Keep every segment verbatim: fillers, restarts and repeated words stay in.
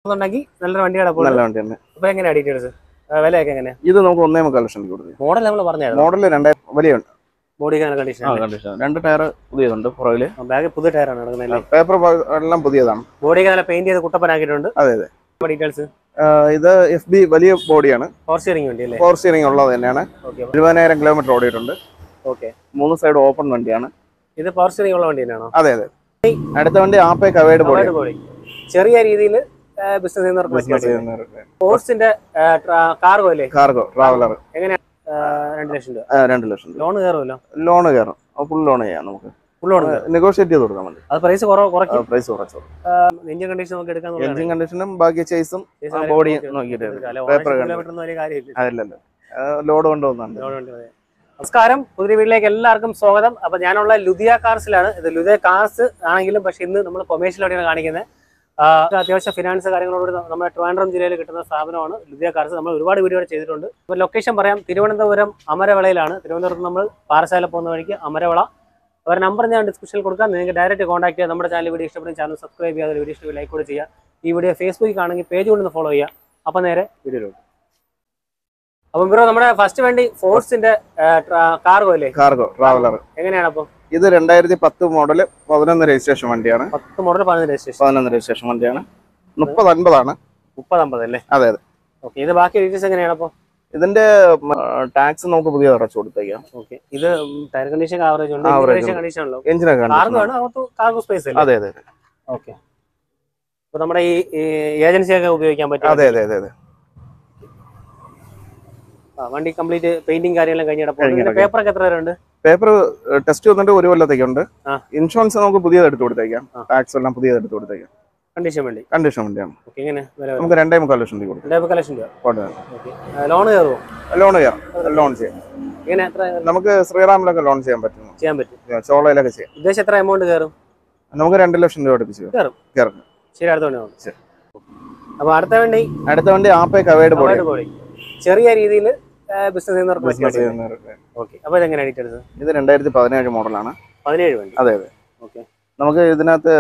നല്ല വണ്ടിയാണ്. നല്ല വണ്ടിയാണ്. അപ്പൊ എങ്ങനെയാ ഡീറ്റെയിൽസ്, വിലയൊക്കെ എങ്ങനെയാ? ഇത് നമുക്ക് ഒന്നേ മുക്കാൽ ലക്ഷം കൊടുക്കും. മോഡൽ നമ്മൾ പറഞ്ഞായിരുന്നു. മോഡൽ രണ്ടായിരം വലിയുണ്ട്. ബോഡി കണ്ടീഷൻ കണ്ടീഷൻ രണ്ട് ടയർ പുതിയതുണ്ട്. പുറകില് ബാഗ് പുതിയ ടയറാണ് നടക്കുന്നത്. പേപ്പർ എല്ലാം പുതിയതാണ്. ബോഡി പെയിന്റ് ചെയ്ത് കുട്ടപ്പനാക്കിയിട്ടുണ്ട്. അതെ അതെ. ഡീറ്റെയിൽസ് ഇത് എഫ് ബി വലിയ ബോഡിയാണ്. ഫോർ സ്റ്റിയറിംഗ് വണ്ടി അല്ലേ? ഫോർ സ്റ്റിയറിംഗ് ഉള്ളത് തന്നെയാണ്. എഴുപതിനായിരം കിലോമീറ്റർ ഓടിയിട്ടുണ്ട്. ഓക്കെ. മൂന്ന് സൈഡ് ഓപ്പൺ വണ്ടിയാണ്. ഇത് പവർ സ്റ്റിയറിംഗ് ഉള്ള വണ്ടി തന്നെയാണോ? അതെ അതെ. അടുത്ത വണ്ടി ആപ്പേ കവേഡ് ബോഡി. ചെറിയ രീതിയിൽ ബിസിനസ് ചെയ്യുന്നവർക്ക് ഫോഴ്സിന്റെ കാർഗോ അല്ലേ? കാർഗോ ട്രാവലർ എങ്ങനെയാ? രണ്ട് ലക്ഷം രൂപ. രണ്ട് ലക്ഷം ലോൺ കയറുമല്ലോ? ലോൺ കയറും. ഫുൾ ലോൺ ചെയ്യാം നമുക്ക്. ഫുൾ ലോൺ നെഗോഷിയേറ്റ് ചെയ്ത് കൊടുക്കാൻ വേണ്ടി. അത് പ്രൈസ് കുറയ്ക്കും. പ്രൈസ് കുറച്ചു. എഞ്ചിൻ കണ്ടീഷൻ നമുക്ക് എടുക്കാൻ. എഞ്ചിൻ കണ്ടീഷനും ബാക്കി ചേസും ബോഡി നോക്കിയിട്ട് പേപ്പർ അതല്ലല്ലോ, ലോഡ് കൊണ്ടുവന്നുണ്ട്. നമസ്കാരം, പുതിയ വീട്ടിലേക്ക് എല്ലാവർക്കും സ്വാഗതം. അപ്പൊ ഞാനുള്ള ലുധിയ കാർസിലാണ്. ഇത് ലുധിയ കാർസ് ആണെങ്കിലും പക്ഷെ ഇന്ന് നമ്മൾ കൊമേഴ്ഷ്യലോടെയാണ് കാണിക്കുന്നത്. അത്യാവശ്യം ഫിനാൻസ് കാര്യങ്ങളോട് നമ്മുടെ ട്രിവാൻഡ്രം ജില്ലയിൽ കിട്ടുന്ന സ്ഥാപനമാണ് ലുധിയ കാർസ്. നമ്മൾ ഒരുപാട് വീഡിയോ ചെയ്തിട്ടുണ്ട്. അപ്പോൾ ലൊക്കേഷൻ പറയാം, തിരുവനന്തപുരം അമരവളയിലാണ്. തിരുവനന്തപുരത്ത് നമ്മൾ പാറശാല പോകുന്ന വഴിക്ക് അമരവള. അവരുടെ നമ്പർ ഞാൻ ഡിസ്ക്രിപ്ഷനിൽ കൊടുക്കാം. നിങ്ങൾക്ക് ഡയറക്റ്റ് കോൺടാക്ട് ചെയ്യാം. നമ്മുടെ ചാനൽ വീഡിയോ ഇഷ്ടപ്പെടുന്ന ചാനൽ സബ്സ്ക്രൈബ് ചെയ്യാതെ വീഡിയോ ഇഷ്ടം ലൈക്ക് കൂടെ ചെയ്യുക. ഈ വീഡിയോ ഫേസ്ബുക്കിൽ ആണെങ്കിൽ പേജ് കൊണ്ടൊന്ന് ഫോളോ ചെയ്യുക. അപ്പോൾ നേരെ വീഡിയോയിലോട്ട്. അപ്പം ബ്രോ, നമ്മുടെ ഫസ്റ്റ് വണ്ടി ഫോഴ്സിന്റെ കാർഗോ അല്ലേ? Cargo traveller. എങ്ങനെയാണ് അപ്പം? ഇത് രണ്ടായിരത്തി പത്ത് മോഡല് പതിനൊന്ന് രജിസ്ട്രേഷൻ വണ്ടിയാണ്. പത്ത് മോഡൽ പതിനൊന്ന് രജിസ്ട്രേഷൻ പതിനൊന്ന് രജിസ്ട്രേഷൻ വണ്ടിയാണ്. മുപ്പത് അൻപതാണ്. മുപ്പത് അമ്പത് അല്ലേ? അതെ അതെ. ഓക്കെ. ഇത് ബാക്കി ഡീറ്റെയിൽസ് എങ്ങനെയാണ് അപ്പോൾ? ഇതിന്റെ ടാക്സ് നമുക്ക് പുതിയ അടച്ചു കൊടുത്തേക്കാം. ഓക്കെ. ഇത് ടയർ കണ്ടീഷൻ ആവറേജ് ഉണ്ട്. കണ്ടീഷൻ ആണല്ലോ. എഞ്ചിനൊക്കെ കാർഗോ ആണ്, കാർഗോ സ്പേസ് അല്ലേ? അതെ അതെ. ഓക്കെ. അപ്പോൾ നമ്മുടെ ഈ ഏജൻസി ഒക്കെ ഉപയോഗിക്കാൻ പറ്റും. അതെ അതെ അതെ. വണ്ടി കംപ്ലീറ്റ് പെയിന്റിംഗ് കാര്യങ്ങളും കഴിഞ്ഞിട്ട് പേപ്പർ ഒക്കെ എത്ര വരെയുണ്ട്? പേപ്പർ ടെസ്റ്റ് വന്നിട്ട് ഒരു കൊല്ലത്തേക്കുണ്ട്. ഇൻഷുറൻസ് നമുക്ക് പുതിയത് എടുത്ത് കൊടുത്തേക്കാം. ടാക്സ് എല്ലാം പുതിയത് എടുത്ത് കൊടുത്തേക്കാം. കണ്ടീഷൻ വണ്ടി കണ്ടീഷൻ വണ്ടിയാണ്. എങ്ങനെ നമുക്ക് രണ്ടേ മുക്കാൽ ലക്ഷം രൂപ കൊടുക്കും. രണ്ടേ മുക്കാൽ ലക്ഷം രൂപ. ലോൺ കയറുമോ? ലോൺ കയറാം. ലോൺ ചെയ്യാം. എങ്ങനെ എത്ര നമുക്ക് ശ്രീറാമിലൊക്കെ ലോൺ ചെയ്യാൻ പറ്റും. ചെയ്യാൻ പറ്റും. ചോളയിലൊക്കെ ചെയ്യാം. ഉദ്ദേശം എത്ര എമൗണ്ട് കയറും? നമുക്ക് രണ്ട് ലക്ഷം രൂപ അടുപ്പിച്ച് കയറും. കയറും. ശരി, അടുത്ത വണ്ടി. ശരി. അപ്പൊ അടുത്ത വണ്ടി അടുത്ത വണ്ടി ആപ്പേ കവേഡ് ബോഡി. ചെറിയ രീതിയിൽ ബിസിനസ് ചെയ്യുന്നവർക്ക്. ഓക്കെ. അപ്പൊ ഇതെങ്ങനെ ഡീറ്റെയിൽസ്? ഇത് രണ്ടായിരത്തി പതിനേഴ് മോഡലാണ്. പതിനേഴ് വണ്ടി. അതെ അതെ. ഓക്കെ. നമുക്ക് ഇതിനകത്ത്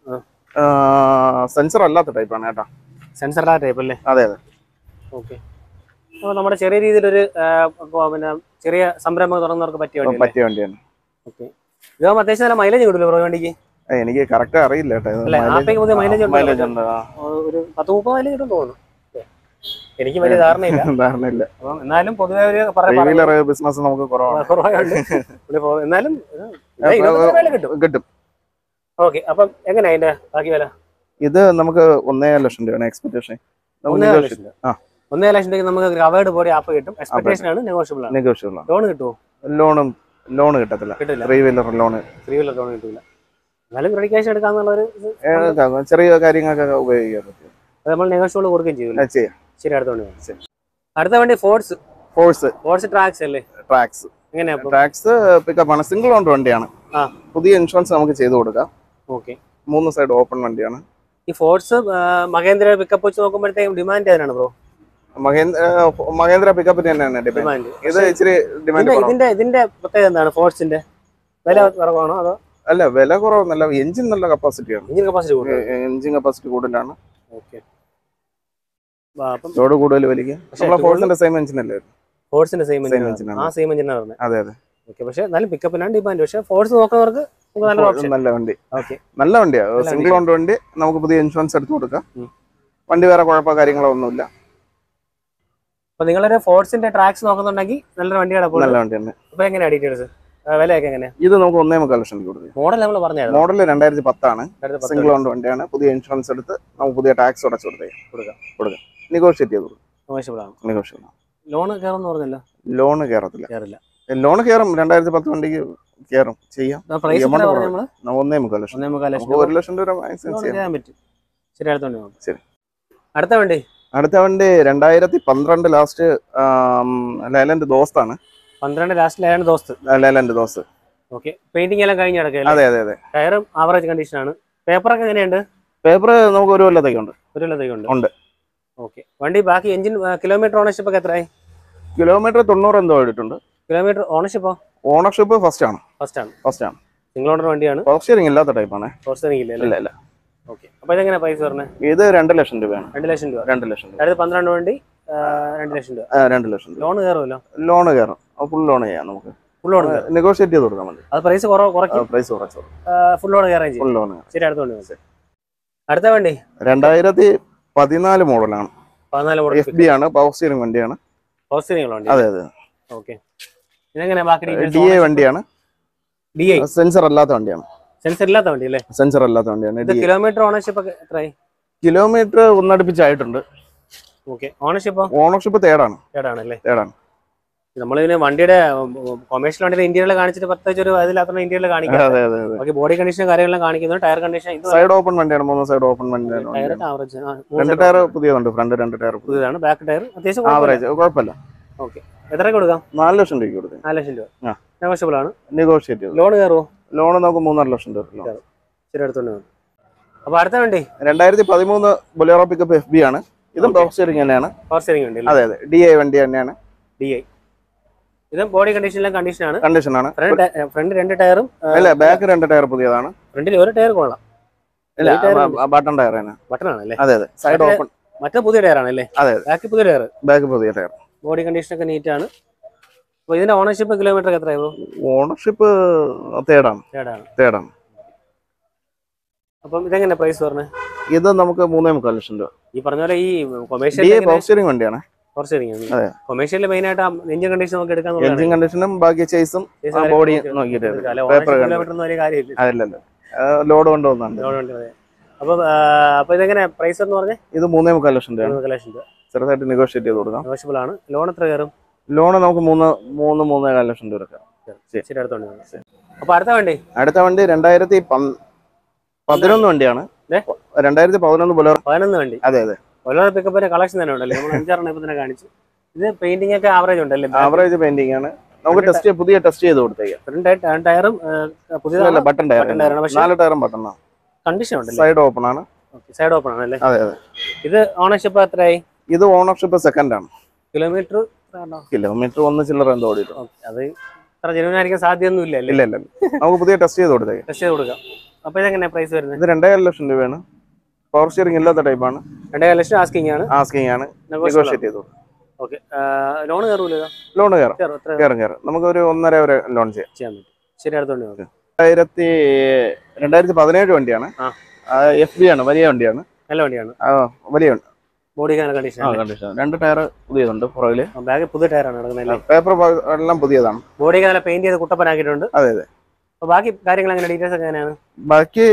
സെൻസർ അല്ലാത്ത ടൈപ്പാണ് കേട്ടോ. സെൻസർ അല്ലാത്ത ടൈപ്പ് അല്ലേ? അതെ അതെ. ഓക്കെ. അപ്പോൾ നമ്മുടെ ചെറിയ രീതിയിലൊരു പിന്നെ ചെറിയ സംരംഭം തുടങ്ങുന്നവർക്ക് പറ്റിയ വണ്ടി പറ്റിയ വണ്ടിയാണ്. ഓക്കെ. ഇത് അത്യാവശ്യം നല്ല മൈലേജ് കിട്ടില്ല ബ്രോ വണ്ടിക്ക്? എനിക്ക് കറക്റ്റ് അറിയില്ല കേട്ടോ. മൈലേജ് ഉണ്ട്. ഒരു പത്ത് മുപ്പത് മൈലേജ് കിട്ടും തോന്നുന്നു. എനിക്ക് വലിയ ധാരണയില്ല. ധാരണയില്ല. എന്നാലും പൊതുവെ ഒരു ബിസിനസ് നമുക്ക് കുറവാണ്. എന്നാലും കിട്ടും. ഓക്കെ. അപ്പം എങ്ങനെയാ അതിന്റെ ബാക്കി വില? ഇത് നമുക്ക് ഒന്നേ ലക്ഷം രൂപയാണ് എക്സ്പെക്ടേഷൻ. ഒന്നേ ലക്ഷം ഒന്നേ ലക്ഷം രൂപയ്ക്ക് നമുക്ക് കവേർഡ് ബോഡി ആപ്പ് കിട്ടും. എക്സ്പെക്ടേഷൻ ആണ് നെഗോഷ്യബിൾ ആണ്. നെഗോഷ്യബിൾ ആണ്. ലോൺ കിട്ടുമോ? ലോണും ലോൺ കിട്ടത്തില്ല. കിട്ടില്ല. Three wheeler loan three wheeler loan കിട്ടില്ല. എന്നാലും ക്രെഡിറ്റ് ക്യാഷ് എടുക്കാന്നുള്ളൊരു ചെറിയ കാര്യങ്ങളൊക്കെ ഉപയോഗിക്കാൻ പറ്റും. അത് നമ്മൾ നെഗോഷ്യബിൾ കൊടുക്കുകയും ചെയ്യും. ചെയ്യാം. ശരി, അടുത്ത വണ്ടി. അടുത്ത വണ്ടി ഫോഴ്സ്. ഫോഴ്സ് ഫോഴ്സ് ട്രാക്സ് അല്ലേ? ട്രാക്സ്. എങ്ങനെയാ? ട്രാക്സ് പിക്കപ്പ് ആണ്. സിംഗിൾ ഓണർ വണ്ടിയാണ്. പുതിയ ഇൻഷുറൻസ് നമുക്ക് ചെയ്ത് കൊടുക്കാം. ഓക്കെ. മൂന്ന് സൈഡ് ഓപ്പൺ വണ്ടിയാണ്. ഈ ഫോഴ്സ് മഹേന്ദ്ര പിക്കപ്പ് വെച്ച് നോക്കുമ്പോഴത്തേക്കും ഡിമാൻഡ് ഏതാണ് ബ്രോ? മഹേന്ദ്ര മഹേന്ദ്ര പിക്കപ്പ് തന്നെയാണ് ഡിമാൻഡ്. ഇത് ഇച്ചിരി ഡിമാൻഡ്. ഇതിന്റെ ഇതിന്റെ പ്രത്യേകത എന്താണ്? ഫോഴ്സിന്റെ വില കുറവാണോ അതോ? അല്ല, വില കുറവൊന്നല്ല. എഞ്ചിൻ നല്ല കപ്പാസിറ്റിയാണ്. എഞ്ചിൻ കപ്പാസിറ്റി കൂടുതൽ. എഞ്ചിൻ കപ്പാസിറ്റി കൂടുതലാണ്. ഓക്കെ. ലോഡ് കൂടുതൽ വലിക്കും. നമ്മളെ ഫോഴ്സിന്റെ സെയിം എഞ്ചിൻ അല്ലേ? ഫോഴ്സിന്റെ സെയിം എഞ്ചിൻ ആ സെയിം എഞ്ചിനാണ് പറഞ്ഞത്. അതെ അതെ. ഓക്കെ. പക്ഷെ എന്നാലും പിക്കപ്പിനാണ് ഡിമാൻഡ്. പക്ഷെ ഫോഴ്സ് നോക്കുന്നവർക്ക് നല്ല വണ്ടി. ഓക്കെ. നല്ല വണ്ടിയാ. സിംഗിൾ ഓണർ വണ്ടി. നമുക്ക് പുതിയ ഇൻഷുറൻസ് എടുത്ത് കൊടുക്കാം. വണ്ടി വേറെ കുഴപ്പമോ കാര്യങ്ങളോ ഒന്നുമില്ല. അപ്പൊ നിങ്ങളൊരു ഫോഴ്സിന്റെ ട്രാക്സ് നോക്കുന്നുണ്ടെങ്കിൽ നല്ലൊരു വണ്ടിയാണ്. നല്ല വണ്ടിയാണ്. അപ്പൊ എങ്ങനെയാ ഡീറ്റെയിൽസ്, വിലയൊക്കെ എങ്ങനെയാ? ഇത് നമുക്ക് ഒന്നേ മുക്കാൽ ലക്ഷം കൊടുക്കും. മോഡൽ നമ്മൾ പറഞ്ഞായിരുന്നു. മോഡൽ രണ്ടായിരത്തി പത്താണ്. സിംഗിൾ ഓണർ വണ്ടിയാണ്. പുതിയ ഇൻഷുറൻസ് എടുത്ത് നമുക്ക് പുതിയ ടാക്സ് അടച്ചു കൊടുക്കാം. കൊടുക്കാം. നെഗോഷിയേറ്റ് ചെയ്ത് കൊടുക്കും. നെഗോഷ്യബിൾ ആണ്. ലോൺ കയറുമെന്ന് പറഞ്ഞല്ലോ? ലോൺ കയറത്തില്ല. കയറില്ല. ലോൺ കയറും. രണ്ടായിരത്തി പത്ത് വണ്ടിക്ക് കയറും. ചെയ്യാം. ഒന്നേ മുക്കാൽ ലക്ഷം. ഒരു ലക്ഷം രൂപ മാക്സിമം ചെയ്യാൻ പറ്റും. ശരി, അടുത്ത വണ്ടി. ശരി, അടുത്ത വണ്ടി. അടുത്ത വണ്ടി രണ്ടായിരത്തി പന്ത്രണ്ട് ലാസ്റ്റ് ലൈലൻഡ് ദോസ്താണ്. പന്ത്രണ്ട് last Leyland Dost. Leyland Dost. Okay. Painting എല്ലാം കഴിഞ്ഞ് കിടക്കുക? അതെ അതെ അതെ. ടയറും ആവറേജ് കണ്ടീഷൻ ആണ്. പേപ്പറൊക്കെ എങ്ങനെയുണ്ട്? പേപ്പർ നമുക്ക് ഒരു കൊല്ലത്തേക്കുണ്ട്. ഒരു കൊല്ലത്തേക്കുണ്ട്. ഉണ്ട്. ഓക്കെ. വണ്ടി ബാക്കി എഞ്ചിൻ കിലോമീറ്റർ ഓണർഷിപ്പ് ഒക്കെ എത്രയായി? കിലോമീറ്റർ തൊണ്ണൂറ് എന്തോ ആയിട്ടുണ്ട്. കിലോമീറ്റർ ഓണർഷിപ്പോ? ഓണർഷിപ്പ് ഫസ്റ്റ് ആണ്. ഫസ്റ്റ് ആണ്. ഫസ്റ്റ് ആണ്. സിംഗിൾ ഓണർ വണ്ടിയാണ്. പവർ സ്റ്റിയറിംഗ് ഇല്ലാത്ത ടൈപ്പാണ്. പവർ സ്റ്റിയറിംഗ് ഇല്ല? ഇല്ല ഇല്ല. ഓക്കെ. അപ്പോൾ ഇതെങ്ങനെ പ്രൈസ് പറഞ്ഞത്? ഇത് രണ്ട് ലക്ഷം രൂപയാണ്. രണ്ട് ലക്ഷം രൂപ. രണ്ട് ലക്ഷം രൂപ. അതായത് പന്ത്രണ്ട് വണ്ടി രണ്ട് ലക്ഷം രൂപ. രണ്ട് ലക്ഷം രൂപ. ലോൺ കയറുമല്ലോ? ലോൺ കയറും. ഫുൾ ലോൺ ചെയ്യാം നമുക്ക്. ഫുൾ ലോൺ നെഗോഷിയേറ്റ് ചെയ്ത് കൊടുക്കാൻ മതി. അത് പ്രൈസ് കുറയ്ക്കും. പ്രൈസ് കുറച്ചു ഫുൾ ലോൺ കയറാൻ ചെയ്യും. Full loan. ശരി, അടുത്തോണ്ട് അടുത്ത വണ്ടി രണ്ടായിരത്തി പതിനാല് മോഡലാണ്. പതിനാല് മോഡൽ എഫ് ബി ആണ്. പവർ സ്റ്റിയറിംഗ് വണ്ടിയാണ്. പവർ സ്റ്റിയറിംഗ് വണ്ടി. അതെ അതെ. ഓക്കെ. ഇതെങ്ങനെ ബാക്കി ഡി എ വണ്ടിയാണ്. ഡി ഐ സെൻസർ അല്ലാത്ത വണ്ടിയാണ്. സെൻസർ ഇല്ലാത്ത വണ്ടി അല്ലേ? സെൻസർ അല്ലാത്ത വണ്ടിയാണ്. കിലോമീറ്റർ ഓണർഷിപ്പ് ഒക്കെ എത്രയായി? കിലോമീറ്റർ ഒന്നടുപ്പിച്ചായിട്ടുണ്ട്. ഓക്കെ. ഓണർഷിപ്പ് ഓണർഷിപ്പ് തേർഡാണ്. തേർഡാണല്ലേ? തേർഡാണ്. നമ്മളിതിന് വണ്ടിയുടെ കൊമേഴ്ഷ്യൽ വണ്ടിയുടെ ഇന്റീരിയർ കാണിച്ചിട്ട് പ്രത്യേകിച്ച് ഒരു അതിലാത്ത ഇന്റീരിയർ കാണിക്കാം. ഓക്കെ. ബോഡി കണ്ടീഷൻ കാര്യങ്ങളെല്ലാം കാണിക്കുന്നു. ടയർ കണ്ടീഷൻ സൈഡ് ഓപ്പൺ വണ്ടിയാണ്. മൂന്ന് സൈഡ് ഓപ്പൺ വണ്ടിയാണ്. രണ്ട് ടയർ പുതിയതുണ്ട്. ഫ്രണ്ട് രണ്ട് ടയർ പുതിയതാണ്. ബാക്ക് ടയർ അത്യാവശ്യം ആവറേജ് കുഴപ്പമില്ല. ഓക്കെ. എത്ര കൊടുക്കാം? നാല് ലക്ഷം രൂപയ്ക്ക് കൊടുക്കാം. നാല് ലക്ഷം രൂപ നെഗോഷ്യബിൾ ആണ്. നെഗോഷിയേറ്റ് ചെയ്തു. ലോൺ കയറുമോ? ലോൺ നമുക്ക് മൂന്നര ലക്ഷം രൂപ. ശരി, അടുത്തോണ്ട്. അപ്പൊ അടുത്ത വണ്ടി രണ്ടായിരത്തി പതിമൂന്ന് ബൊലേറോ പിക്കപ്പ് എഫ് ബി ആണ്. ഇതും പവർ സ്റ്റിയറിംഗ് തന്നെയാണ്. പവർ സ്റ്റിയറിംഗ് വണ്ടി. അതെ അതെ. ഡി ഐ വണ്ടി തന്നെയാണ്. D I. ഇത് ബോഡി കണ്ടീഷനിലും കണ്ടീഷൻ ആണ്. കണ്ടീഷൻ ആണ്. ഫ്രണ്ട് രണ്ട് ടയറും അല്ല, ബാക്ക് രണ്ട് ടയർ പുതിയതാണ്. ഫ്രണ്ടിൽ ഒരു ടയർ കൊള്ളാം. ബട്ടൺ ടയർ ആണ്. ബട്ടൺ ആണല്ലേ? അതെ അതെ. Side open. മറ്റേ പുതിയ ടയർ ആണല്ലേ? അതെ. ബാക്ക് പുതിയ ടയർ. ബാക്ക് പുതിയ ടയർ. ബോഡി കണ്ടീഷൻ ഒക്കെ നീറ്റ് ആണ്. അപ്പൊ ഇതിന്റെ ഓണർഷിപ്പ് കിലോമീറ്റർ എത്രയായോ? ഓണർഷിപ്പ് തേർഡാണ്. തേർഡാണ്. തേർഡാണ്. അപ്പം ഇതെങ്ങനെ പ്രൈസ് പറഞ്ഞത്? ഇത് നമുക്ക് മൂന്നേ മുക്കാൽ ലക്ഷം രൂപ. ഈ പറഞ്ഞ പോലെ ഈ കൊമേഴ്ഷ്യൽ പവർ സ്റ്റിയറിംഗ് വണ്ടിയാണ്. Power steering. കൊമേഴ്ഷ്യൽ മെയിൻ ആയിട്ട് എഞ്ചിൻ കണ്ടീഷൻ നോക്കി എടുക്കാൻ. എഞ്ചിൻ കണ്ടീഷനും ബാക്കി ചേസും ബോഡി നോക്കിയിട്ട് അല്ലല്ലോ, ലോഡ് കൊണ്ടുവന്നുണ്ട്. അപ്പൊ അപ്പൊ ഇതെങ്ങനെ പ്രൈസ് എന്ന് പറഞ്ഞേ? ഇത് മൂന്നേ മുക്കാൽ ലക്ഷം രൂപ. മൂന്നേ ലക്ഷം രൂപ. ചെറുതായിട്ട് നെഗോഷിയേറ്റ് ചെയ്ത് കൊടുക്കാം. നെഗോഷ്യബിൾ ആണ്. ലോൺ എത്ര കയറും? ലോൺ നമുക്ക് മൂന്ന് മൂന്ന് മൂന്നേകാൽ ലക്ഷം രൂപ. ശരി, അടുത്തോണ്ട്. അപ്പൊ അടുത്ത വണ്ടി അടുത്ത വണ്ടി രണ്ടായിരത്തി പതിനൊന്ന് വണ്ടിയാണ്. രണ്ടായിരത്തി പതിനൊന്ന് ബൊലേറോ. പതിനൊന്ന് വണ്ടി. അതെ അതെ. ബൊലേറോ പിക്കപ്പിന്റെ കളക്ഷൻ തന്നെ ഉണ്ടല്ലേ? നമ്മൾ അഞ്ചാറെണ്ണം ഇപ്പൊ തന്നെ കാണിച്ചു. ഇത് പെയിന്റിംഗ് ഒക്കെ ആവറേജ് ഉണ്ടല്ലേ? ആവറേജ് പെയിന്റിംഗ് ആണ്. നമുക്ക് ടെസ്റ്റ് പുതിയ ടെസ്റ്റ് ചെയ്ത് കൊടുത്തേക്കാം. ടയറും പുതിയതല്ല, ബട്ടൺ ടയർ. നാല് ടയറും ബട്ടൺ ആണ്. കണ്ടീഷൻ ഉണ്ട്. സൈഡ് ഓപ്പൺ ആണ്. സൈഡ് ഓപ്പൺ ആണല്ലേ? അതെ അതെ. ഇത് ഓണർഷിപ്പ് എത്രയായി? ഇത് ഓണർഷിപ്പ് സെക്കൻഡ് ആണ്. കിലോമീറ്റർ കിലോമീറ്റർ ഒന്ന് ചില്ലറ എന്തോ ഓടിയിട്ടു. അത് ഇത്ര ജനുവിനായിരിക്കാൻ സാധ്യതയൊന്നും ഇല്ല. ഇല്ല ഇല്ല. നമുക്ക് പുതിയ ടെസ്റ്റ് ചെയ്ത് കൊടുത്തേക്കാം. ടെസ്റ്റ് ചെയ്ത് കൊടുക്കാം. അപ്പൊ ഇതെങ്ങനെ പ്രൈസ് വരുന്നത്? ഇത് രണ്ടേകാൽ ലക്ഷം രൂപയാണ്. പവർ സ്റ്റിയറിംഗ് ഇല്ലാത്ത ടൈപ്പാണ്. രണ്ടേകാൽ ലക്ഷം ആസ്കിംഗ് ആണ്. ആസ്കിംഗ് ആണ്. നെഗോഷിയേറ്റ് ചെയ്തു. ഓക്കെ. ലോൺ കയറൂലോ? ലോൺ കയറും കയറും കയറും. നമുക്ക് ഒരു ഒന്നര വരെ ലോൺ ചെയ്യാം. ചെയ്യാൻ പറ്റും. ശരി, അടുത്തോണ്ട്. രണ്ടായിരത്തി രണ്ടായിരത്തി പതിനേഴ് വണ്ടിയാണ്. എഫ് ബി ആണ്. വലിയ വണ്ടിയാണ്. നല്ല വണ്ടിയാണ്. വലിയ വണ്ടി. Body condition condition. രണ്ട് ടയർ പുതിയതുണ്ട്. പുറകില് ബാഗ് പുതിയ ടയറാണ് നടക്കുന്നത്. പേപ്പർ എല്ലാം പുതിയതാണ്. ബോഡി പെയിന്റ് ചെയ്ത് കുട്ടപ്പനാക്കിയിട്ടുണ്ട്. അതെ അതെ. അപ്പൊ ബാക്കി കാര്യങ്ങൾ എങ്ങനെ, ഡീറ്റെയിൽസ് ഒക്കെ എങ്ങനെയാണ്? ബാക്കി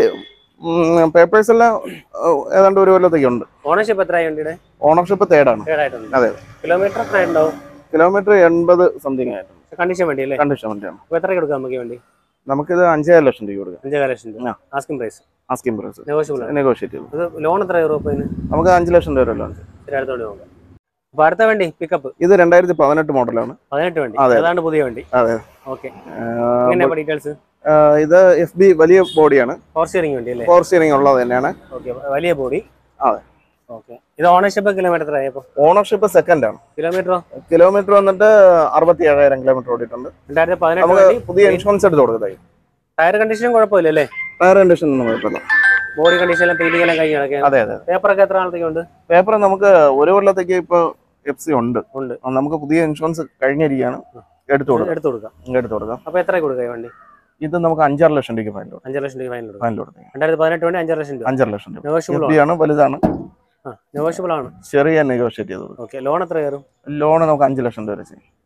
പേപ്പേഴ്സ് എല്ലാം ഏതാണ്ട് ഒരു കൊല്ലത്തേക്ക് ഉണ്ട്. ഓണർഷിപ്പ് എത്രയായി വണ്ടിയുടെ? ഓണർഷിപ്പ് തേർഡാണ്. അതെ. കിലോമീറ്റർ എത്ര ഉണ്ടാവും? കിലോമീറ്റർ എൺപത് സംതിങ് ആയിട്ടുണ്ട്. കണ്ടീഷൻ വണ്ടി അല്ലേ? കണ്ടീഷൻ വണ്ടിയാണ്. അപ്പൊ എത്ര കൊടുക്കാം നമുക്ക് വണ്ടി? നമുക്കിത് അഞ്ചേകാൽ ലക്ഷം രൂപ കൊടുക്കാം. അഞ്ചേകാൽ ലക്ഷം രൂപ asking price. Asking price. Negotiable. Negotiate ചെയ്യും. ഇത് ലോൺ എത്ര രൂപ? നമുക്ക് അഞ്ച് ലക്ഷം രൂപ ലോൺ. ശരി, അടുത്തോണ്ട് നോക്കാം. അപ്പൊ അടുത്ത വണ്ടി പിക്കപ്പ്. ഇത് രണ്ടായിരത്തി പതിനെട്ട് മോഡലാണ്. പതിനെട്ട് വണ്ടി. അതാണ് പുതിയ വണ്ടി. അതെ. ഓക്കെ. എങ്ങനെയാ ഡീറ്റെയിൽസ്? ഇത് എഫ് ബി വലിയ ബോഡിയാണ്. പവർ സ്റ്റിയറിംഗ് വണ്ടി അല്ലേ? പവർ സ്റ്റിയറിംഗ് ഉള്ളത് തന്നെയാണ്. ഓക്കെ. വലിയ ബോഡി. അതെ. ഓക്കെ. ഇത് ഓണർഷിപ്പ് കിലോമീറ്റർ എത്രയായപ്പോ? ഓണർഷിപ്പ് സെക്കൻഡ് ആണ്. കിലോമീറ്ററോ? കിലോമീറ്റർ വന്നിട്ട് അറുപത്തി ഏഴായിരം കിലോമീറ്റർ ഓടിയിട്ടുണ്ട്. രണ്ടായിരത്തി പതിനെട്ട്. പുതിയ ഇൻഷുറൻസ് എടുത്ത് കൊടുത്തതായി. ടയർ കണ്ടീഷനും കുഴപ്പമില്ല അല്ലേ? ടയർ കണ്ടീഷൻ ഒന്നും കുഴപ്പമില്ല. ബോഡി കണ്ടീഷൻ പെയിന്റിംഗ് എല്ലാം കഴിഞ്ഞ് കിടക്കുകയാണ്. അതെ അതെ. പേപ്പർ ഒക്കെ എത്ര നാളത്തേക്ക് ഉണ്ട്? പേപ്പർ നമുക്ക് ഒരു കൊല്ലത്തേക്ക് ഇപ്പൊ എഫ് സി ഉണ്ട്. ഉണ്ട്. നമുക്ക് പുതിയ ഇൻഷുറൻസ് കഴിഞ്ഞിരിക്കുകയാണ്. എടുത്തു കൊടുക്കാം. എടുത്തു കൊടുക്കാം. എടുത്തു കൊടുക്കാം. അപ്പൊ എത്ര കൊടുക്കുക വണ്ടി? ഇത് നമുക്ക് അഞ്ചാറ് ലക്ഷം രൂപയ്ക്ക് ഫൈൻ കൊടുക്കും. അഞ്ചര ലക്ഷം രൂപ ഫൈൻ കൊടുക്കും. ഫൈൻ കൊടുക്കും. രണ്ടായിരത്തി പതിനെട്ട് വണ്ടി അഞ്ചര ലക്ഷം രൂപ. അഞ്ചര ലക്ഷം രൂപ. നെഗോഷ്യബിൾ ആണ്. വലുതാണ്. നെഗോഷ്യബിൾ ആണ്. ചെറിയ നെഗോഷിയേറ്റ് ചെയ്തു. ഓക്കെ. ലോൺ എത്ര കയറും? ലോൺ നമുക്ക് അഞ്ച് ലക്ഷം രൂപ വരെ ചെയ്യും.